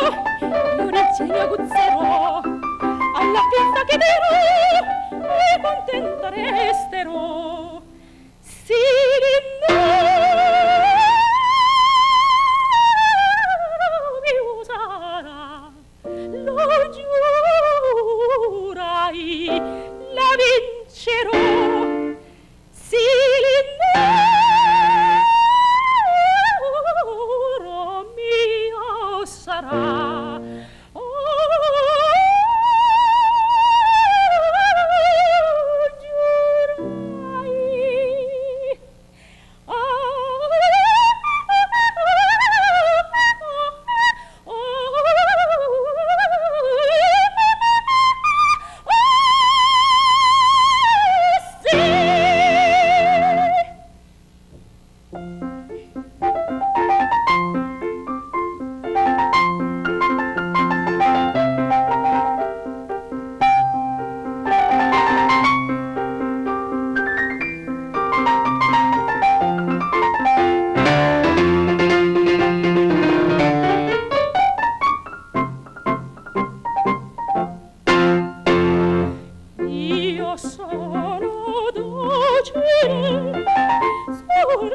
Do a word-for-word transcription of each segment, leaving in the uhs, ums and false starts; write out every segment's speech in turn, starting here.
io nel genio aguzzerò, alla festa che dirò e contenta resterò. Sì, no, mi userà, lo giurai, la vincerò. Sì, l'oro mio sarà. Oh, giurai. Oh, io sono docile, sono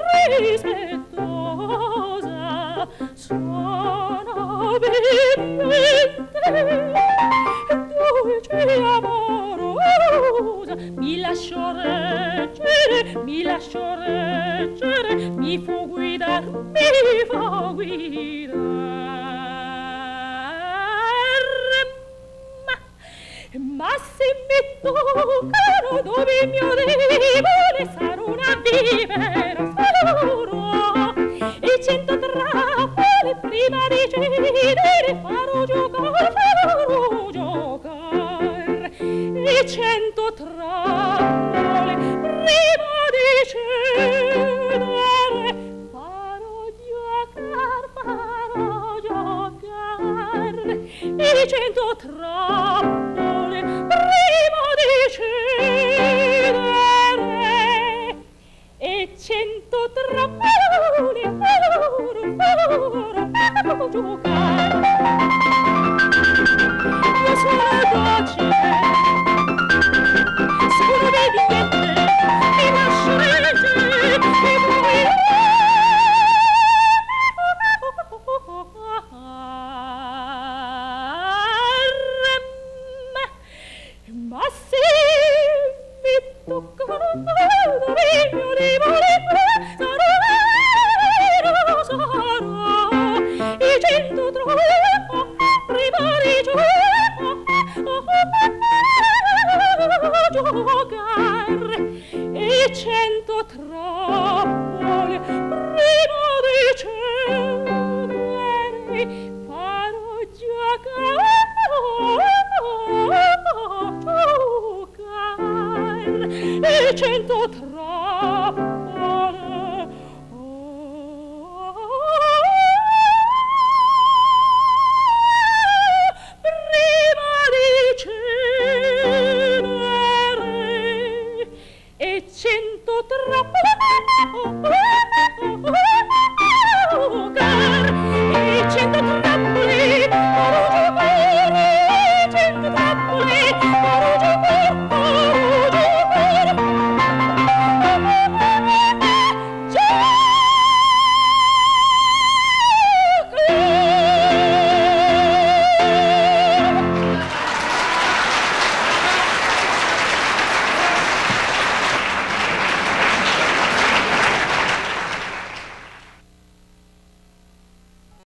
rispettosa, sono vivente, dolce e amorosa. Mi lascio reggere, mi lascio reggere, mi fa guidar, mi fa guidare. Ma se mi toccano dove il mio debole sarò una vivere farò e cento trappole prima di cedere farò giocare, farò giocare e cento trappole prima di cedere farò giocare, farò giocare e cento trappole prima di cedere e cento trappole farò, farò, farò giocare. Io sono docile, sono obbediente, mi lascio reggere e morirò. Ma se mi toccano dove il mio debole sarò, sarò e cento troppo prima di giocare e cento trappole prima di cedere farò giocare, giocare e cento